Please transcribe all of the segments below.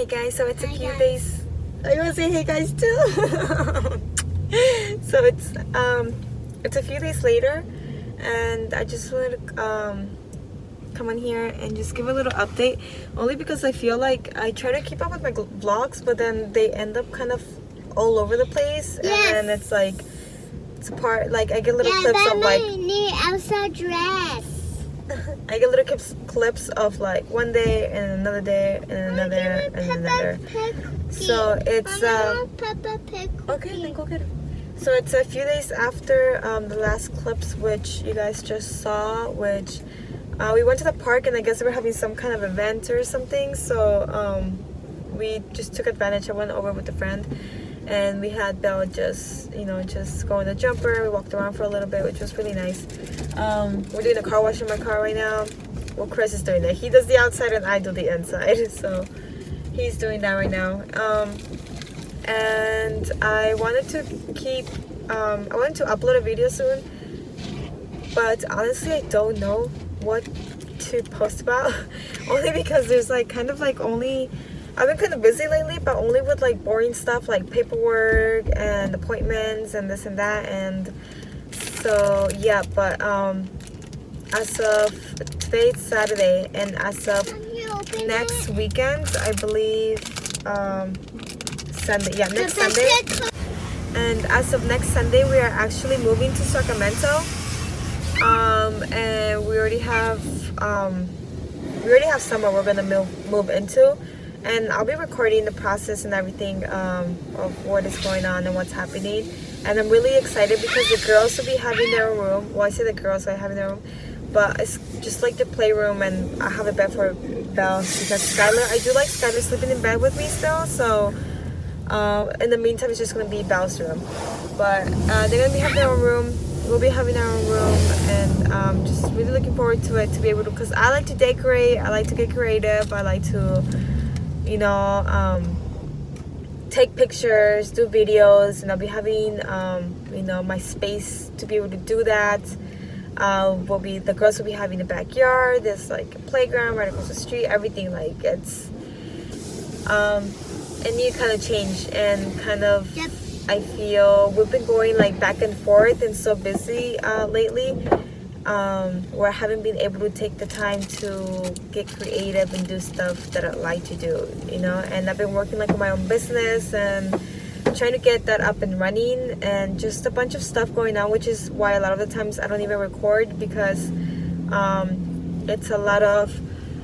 Hey guys, so it's a few days. I want to say hey guys too. So it's a few days later, and I just wanted to come on here and just give a little update. Only because I feel like I try to keep up with my vlogs, but then they end up kind of all over the place, Yes. and it's like it's a part. Like I get little clips of like. Elsa dress. I get little clips of like one day and another day and another and another. So it's okay, then go get it. So it's a few days after the last clips, which you guys just saw, which we went to the park, and I guess they were having some kind of event or something. So we just took advantage. I went over with a friend, and we had Belle just go in the jumper. We walked around for a little bit, which was really nice. We're doing a car wash in my car right now. Well, Chris is doing it. He does the outside and I do the inside. So he's doing that right now. And I wanted to upload a video soon, but honestly I don't know what to post about. Only because there's like kind of like only I've been kind of busy lately, but only with like boring stuff like paperwork and appointments and this and that. And so yeah, but as of today it's Saturday, and as of next weekend, I believe Sunday, yeah, next Sunday, and as of next Sunday we are actually moving to Sacramento, and we already have somewhere we're gonna move into. And I'll be recording the process and everything of what is going on and what's happening. And I'm really excited because the girls will be having their own room. Well, I say the girls are having their room, but it's just like the playroom, and I have a bed for Belle because Skylar, I do like Skylar sleeping in bed with me still. So in the meantime, it's just going to be Belle's room. But they're going to be having their own room. We'll be having our own room, and just really looking forward to it, to be able to, because I like to decorate, I like to get creative, I like to take pictures, do videos, and I'll be having my space to be able to do that. The girls will be having a backyard. There's like a playground right across the street. Everything, like it's a new kind of change, and kind of I feel we've been going like back and forth and so busy lately. Where I haven't been able to take the time to get creative and do stuff that I like to do, and I've been working like on my own business and trying to get that up and running, and just a bunch of stuff going on, which is why a lot of the times I don't even record, because it's a lot of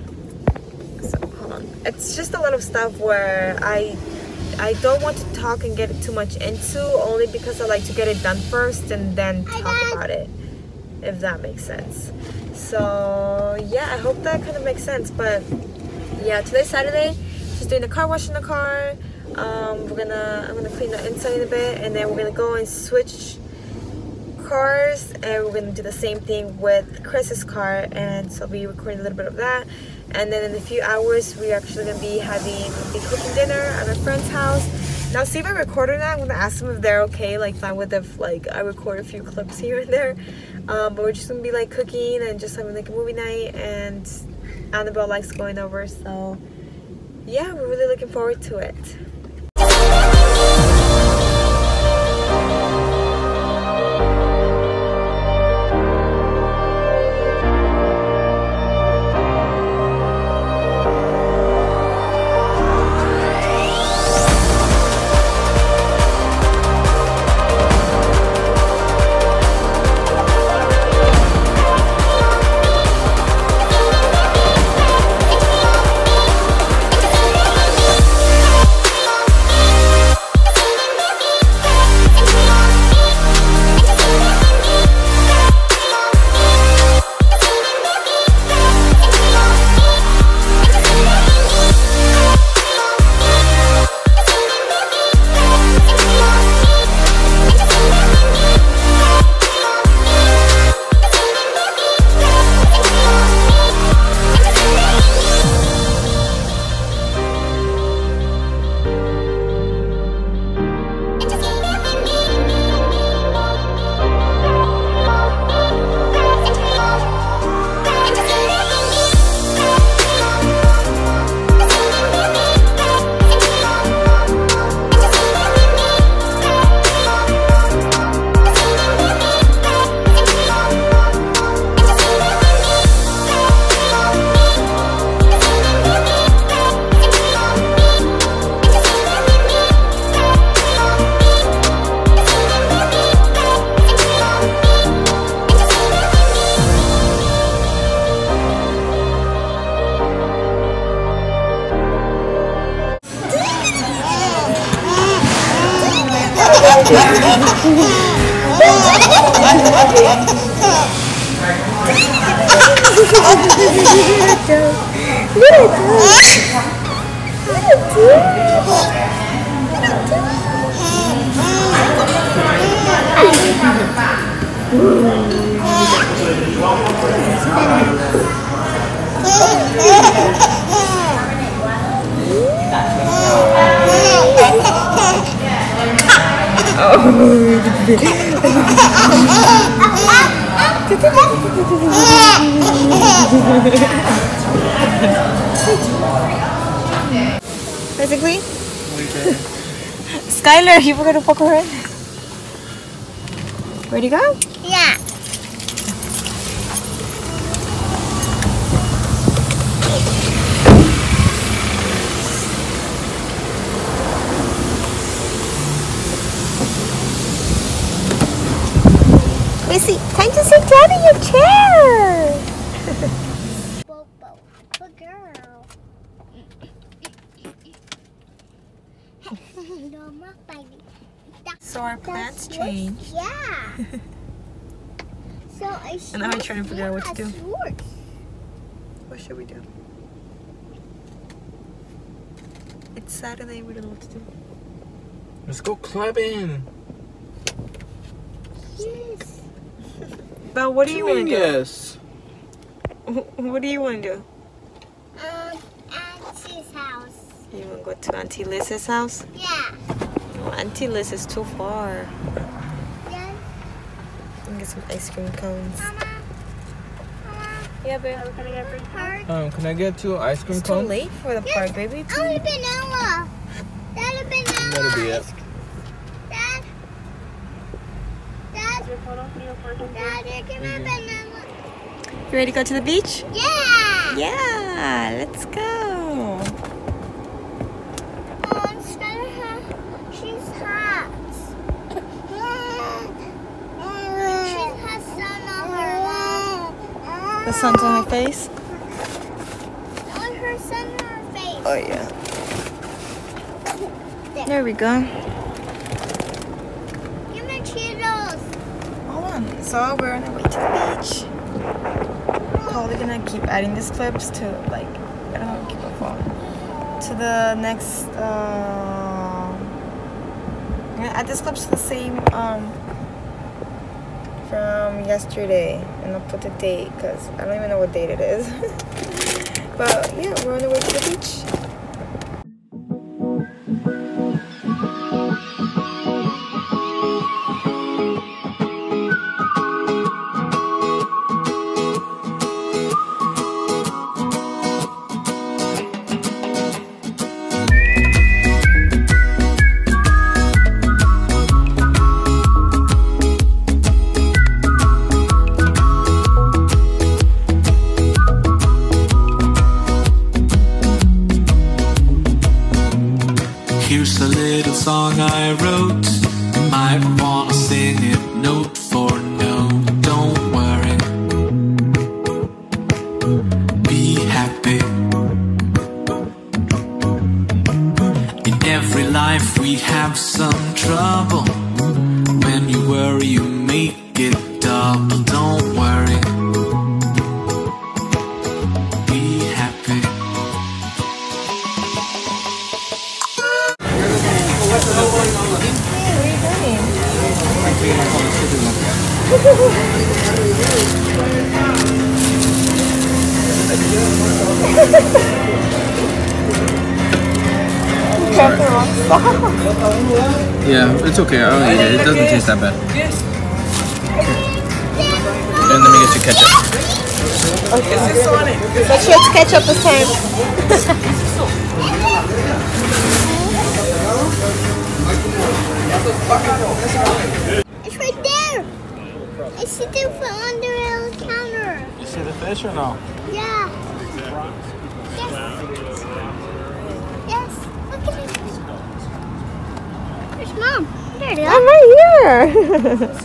it's just a lot of stuff where I don't want to talk and get too much into, only because I like to get it done first and then talk about it, if that makes sense. So yeah, I hope that kind of makes sense. But yeah, today's Saturday, just doing the car wash in the car. I'm gonna clean the inside in a bit, and then we're gonna go and switch cars, and we're gonna do the same thing with Chris's car, and so I'll be recording a little bit of that. And then in a few hours we're actually gonna be cooking dinner at a friend's house. Now, see if I record or not, I'm gonna ask them if they're okay, like fine with if like I record a few clips here and there. But we're just gonna be like cooking and just having like a movie night, and Annabelle likes going over, so yeah, we're really looking forward to it. Basically, Skylar, you were gonna poke her in. Where'd you go? Yeah. Missy, time to sit down in your chair. Bobo, good girl. No more fighting. So our plans changed. Yeah. So I And now I'm trying to figure out what to do. Yours. What should we do? It's Saturday, we don't know what to do. Let's go clubbing. Yes. But what do you want to do? Yes. What do you want to do? Auntie's house. You want to go to Auntie Liz's house? Yeah. Oh, Auntie Liz is too far. Yeah. And get some ice cream cones. Mama. Yeah, babe. Can I get 2 ice cream It's too cones? late for the park, baby. It's Only vanilla. Dad, a banana. That'll be it. Dad. Dad. Dad, give me a banana. You ready to go to the beach? Yeah. Yeah, let's go. Oh, instead of her, she's hot. She has sun on her. The sun's on her face? On her sun on her face. Oh, yeah. There we go. Give me Cheetos. Hold on. So we're on our way to the beach. Probably gonna keep adding these clips to, like, I don't know, keep it phone. To the next, I'm gonna add these clips to the same, from yesterday. And I'll put the date, because I don't even know what date it is. But yeah, we're on the way to the beach. Here's a little song I wrote. You might wanna sing it note for note. Don't worry, be happy. In every life we have some trouble. When you worry you make it double. Don't worry, be happy. Yeah, it's okay. I'll eat it. It doesn't taste that bad. And let me get you ketchup. Make sure it's ketchup this time. It's right there. I see it from under the counter. You see the fish or no? Yeah. Yes. Yes. Look at it. There's Mom. There it is. I'm right here.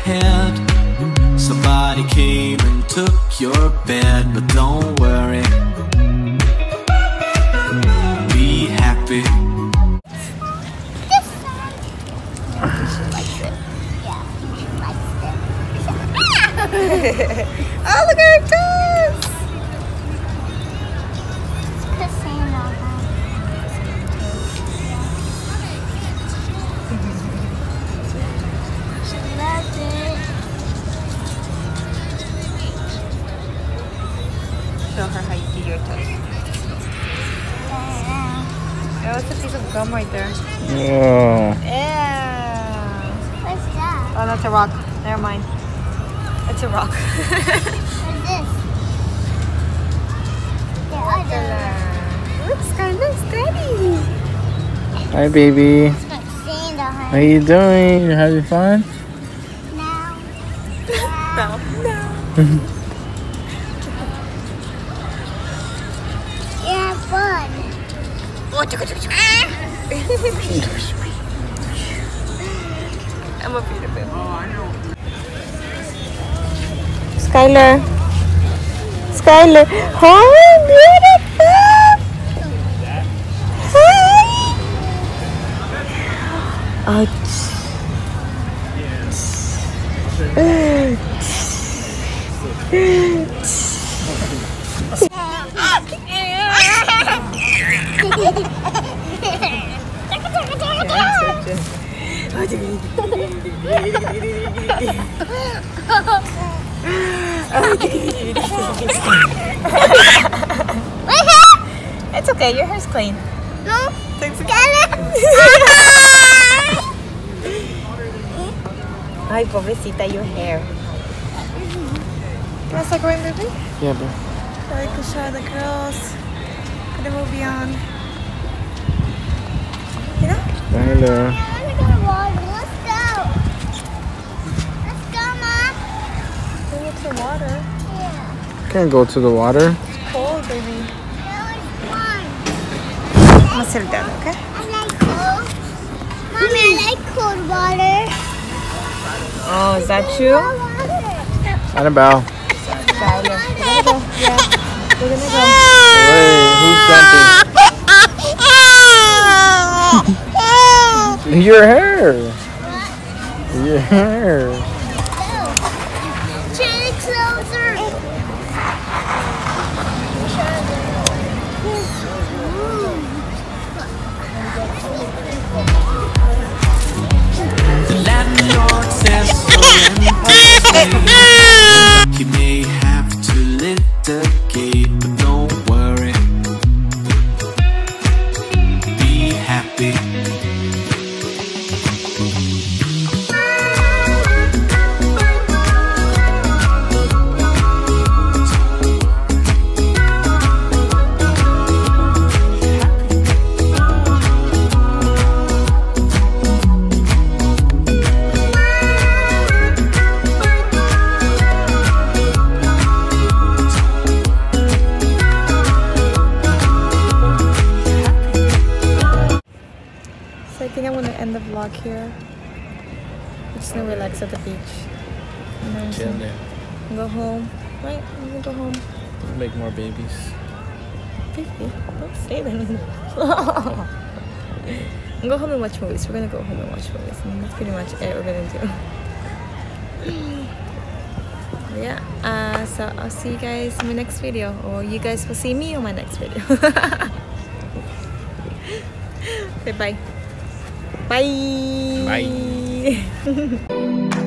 head. Somebody came and took your bed, but don't worry, be happy. This side. She likes it. Yeah, she likes it. Oh, look at her toes! Kissing on her. She loves it. Show her how you do your toes. Oh, it's a piece of gum right there. Oh. Yeah. What's that? Oh, that's a rock. Never mind. It's a rock. What's this? The other. Looks kind of steady. Hi, baby. It's got sand on How her. you doing? You having fun? Now. No. No. Yeah, fun. I'm a beautiful. Skylar. Skylar. Hi, beautiful. Hi. It's okay, your hair's clean. No. Thanks again. Skylar. Ay, pobrecita, your hair. You want to start going, baby? Yeah, bro. So I can show the girls. Put the movie on. You know? Hello. I want to go to water. Let's go. Let's go, Mom. Go to the water. Yeah. Can't go to the water. It's cold, baby. That was fun. I'm gonna sit it down, okay? I like cold. Mommy, I like cold water. Oh, is that true? Annabelle. Skylar. We're gonna go. Yeah. We're gonna go. Wait, who's jumping? Your hair. Your hair. Chain closer. The landlord says surrender. You may have to litigate, but don't worry, be happy. So I think I'm gonna end the vlog here. I'm just gonna relax at the beach. You know, Chill there. go home. Right? I'm gonna go home. Make more babies. Baby, don't say that. I'm gonna go home and watch movies. We're gonna go home and watch movies. And that's pretty much it we're gonna do. Yeah, so I'll see you guys in my next video, or you guys will see me on my next video. Okay, bye. Bye. Bye.